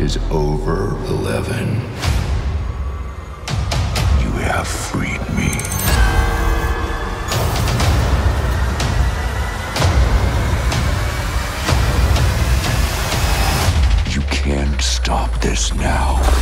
is over, 11. You have freed me. You can't stop this now.